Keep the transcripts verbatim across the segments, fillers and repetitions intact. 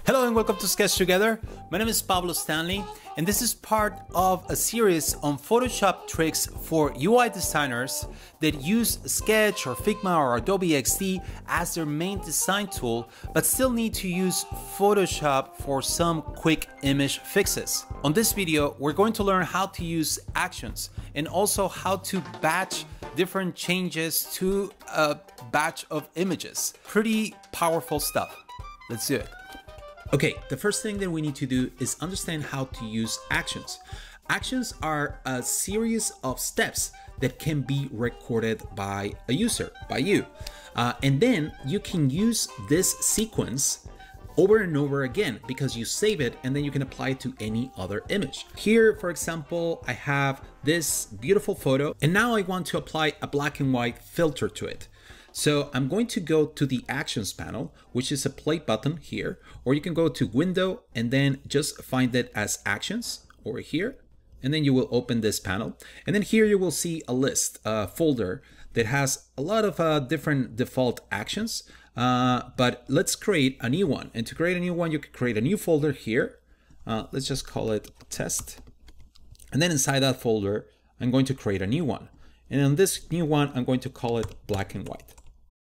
Hello and welcome to Sketch Together. My name is Pablo Stanley and this is part of a series on Photoshop tricks for U I designers that use Sketch or Figma or Adobe X D as their main design tool but still need to use Photoshop for some quick image fixes. On this video we're going to learn how to use actions and also how to batch different changes to a batch of images. Pretty powerful stuff. Let's do it. Okay, the first thing that we need to do is understand how to use actions. Actions are a series of steps that can be recorded by a user, by you. Uh, and then you can use this sequence over and over again because you save it and then you can apply it to any other image. Here, for example, I have this beautiful photo and now I want to apply a black and white filter to it. So I'm going to go to the actions panel, which is a play button here, or you can go to window and then just find it as actions over here. And then you will open this panel. And then here you will see a list, a folder that has a lot of uh, different default actions. Uh, but let's create a new one. And to create a new one, you can create a new folder here. Uh, let's just call it test. And then inside that folder, I'm going to create a new one. And on this new one, I'm going to call it black and white.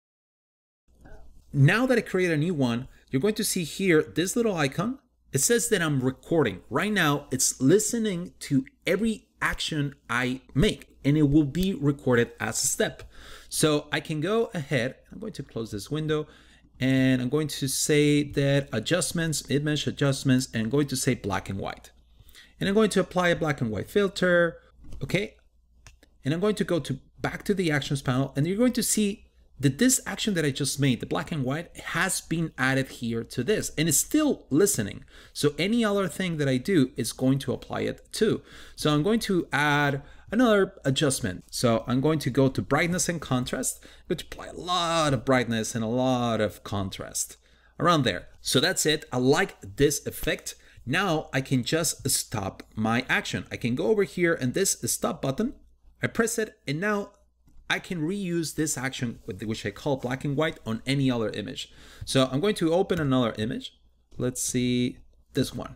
Now that I create a new one, you're going to see here this little icon. It says that I'm recording. Right now, it's listening to every action I make, and it will be recorded as a step. So I can go ahead. I'm going to close this window, and I'm going to say that adjustments, image adjustments, and I'm going to say black and white. And I'm going to apply a black and white filter. Okay. And I'm going to go to back to the actions panel, and you're going to see that this action that I just made, the black and white, has been added here to this and it's still listening. So any other thing that I do is going to apply it too. So I'm going to add another adjustment. So I'm going to go to brightness and contrast, I'm going to apply a lot of brightness and a lot of contrast around there. So that's it. I like this effect. Now I can just stop my action. I can go over here and this stop button, I press it, and now I can reuse this action, which I call black and white, on any other image. So I'm going to open another image. Let's see this one.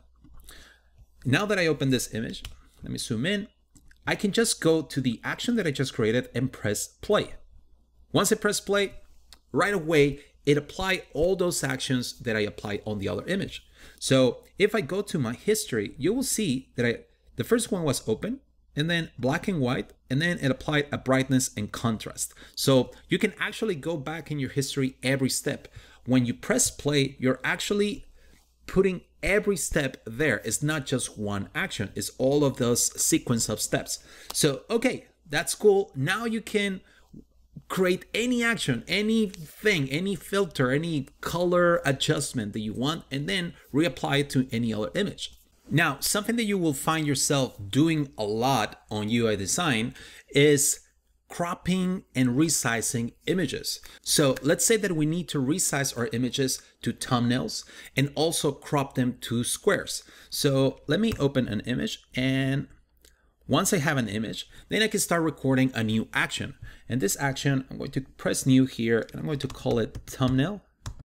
Now that I open this image, let me zoom in. I can just go to the action that I just created and press play. Once I press play, right away, it applied all those actions that I applied on the other image. So if I go to my history, you will see that I, the first one was open, and then black and white, and then it applied a brightness and contrast. So you can actually go back in your history every step. When you press play, you're actually putting every step there. It's not just one action, it's all of those sequence of steps. So, okay, that's cool. Now you can create any action, anything, any filter, any color adjustment that you want, and then reapply it to any other image. Now, something that you will find yourself doing a lot on U I design is cropping and resizing images. So let's say that we need to resize our images to thumbnails and also crop them to squares. So let me open an image, and once I have an image, then I can start recording a new action. And this action, I'm going to press new here and I'm going to call it thumbnail.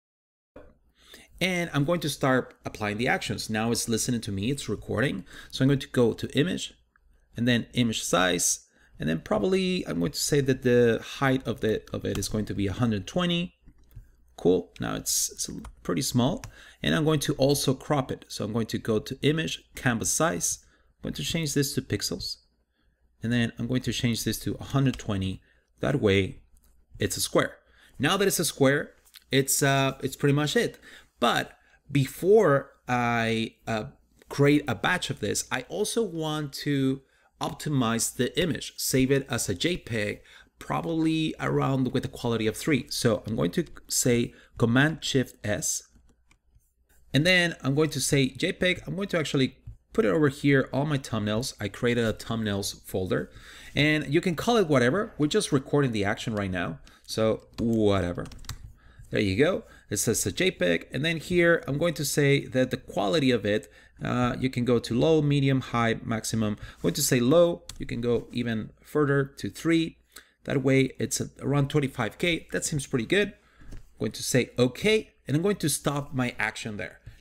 And I'm going to start applying the actions. Now it's listening to me, it's recording. So I'm going to go to image and then image size. And then probably I'm going to say that the height of, the, of it is going to be one hundred twenty. Cool, now it's, it's pretty small. And I'm going to also crop it. So I'm going to go to image, canvas size. I'm going to change this to pixels. And then I'm going to change this to one hundred twenty. That way it's a square. Now that it's a square, it's, uh, it's pretty much it. But before I uh, create a batch of this, I also want to optimize the image, save it as a JPEG, probably around with a quality of three. So I'm going to say Command Shift S, and then I'm going to say JPEG. I'm going to actually put it over here on my thumbnails. I created a thumbnails folder, and you can call it whatever. We're just recording the action right now, so whatever. There you go. It says a JPEG. And then here, I'm going to say that the quality of it, uh, you can go to low, medium, high, maximum. I'm going to say low. You can go even further to three. That way it's around twenty-five K. That seems pretty good. I'm going to say okay, and I'm going to stop my action there.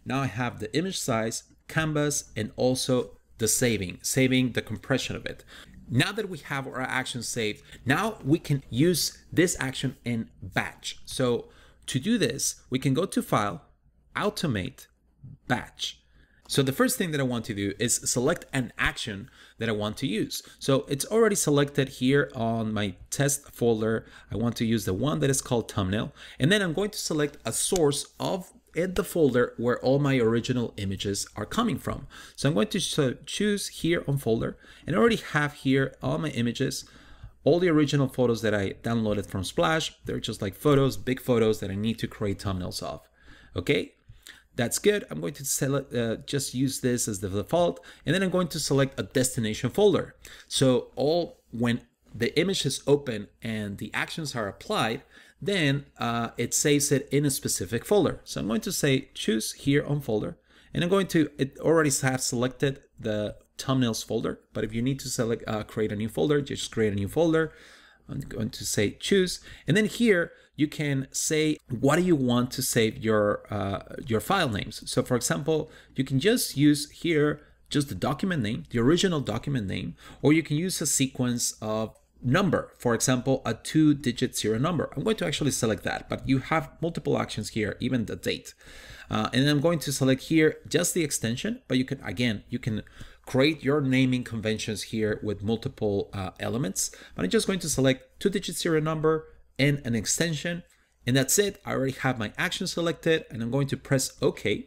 Now I have the image size, canvas, and also the saving, saving the compression of it. Now that we have our action saved, now we can use this action in batch. So to do this, we can go to File, Automate, Batch. So the first thing that I want to do is select an action that I want to use. So it's already selected here on my test folder. I want to use the one that is called thumbnail. And then I'm going to select a source of in the folder where all my original images are coming from. So I'm going to choose here on folder, and I already have here all my images, all the original photos that I downloaded from Splash. They're just like photos, big photos that I need to create thumbnails of. Okay. That's good. I'm going to select, uh, just use this as the default, and then I'm going to select a destination folder. So all when the image is open and the actions are applied, then uh, it saves it in a specific folder. So I'm going to say choose here on folder, and I'm going to, it already has selected the thumbnails folder, but if you need to select, uh, create a new folder, just create a new folder. I'm going to say choose, and then here you can say what do you want to save your uh, your file names. So for example, you can just use here just the document name, the original document name, or you can use a sequence of number, for example, a two-digit serial number. I'm going to actually select that, but you have multiple actions here, even the date. Uh, and I'm going to select here just the extension, but you can, again, you can create your naming conventions here with multiple uh, elements. But I'm just going to select two-digit serial number and an extension, and that's it. I already have my action selected, and I'm going to press OK.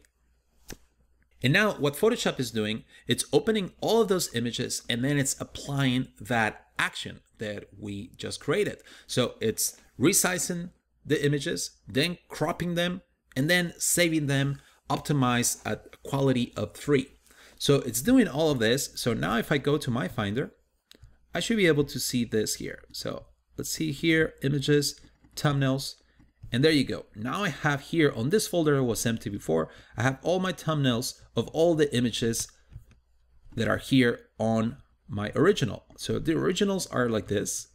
And now what Photoshop is doing, it's opening all of those images, and then it's applying that action that we just created. So it's resizing the images, then cropping them, and then saving them optimized at quality of three. So it's doing all of this. So now if I go to my Finder, I should be able to see this here. So let's see here, images, thumbnails, and there you go. Now I have here on this folder that was empty before, I have all my thumbnails of all the images that are here on my original. So the originals are like this,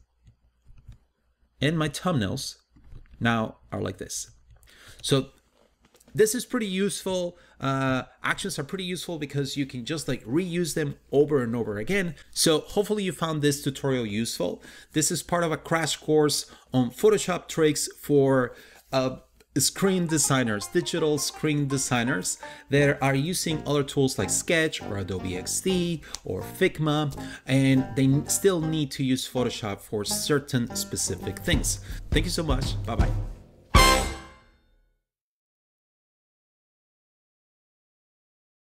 and my thumbnails now are like this. So this is pretty useful. Uh, actions are pretty useful because you can just like reuse them over and over again. So hopefully you found this tutorial useful. This is part of a crash course on Photoshop tricks for uh, screen designers, digital screen designers that are using other tools like Sketch or Adobe X D or Figma, and they still need to use Photoshop for certain specific things. Thank you so much. Bye-bye.